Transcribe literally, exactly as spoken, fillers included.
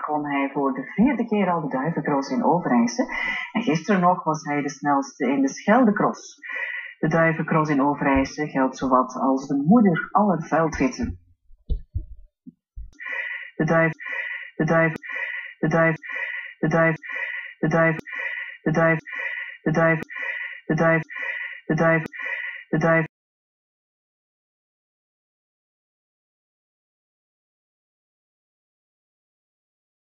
won hij voor de vierde keer al de DUIVENcross in Overijse. En gisteren nog was hij de snelste in de Scheldecross. De DUIVENcross in Overijse geldt zowat als de moeder aller veldritten. De duif, de duif, de duif, de duif, de duif, de duif, de duif, de duif, de duif, de duif.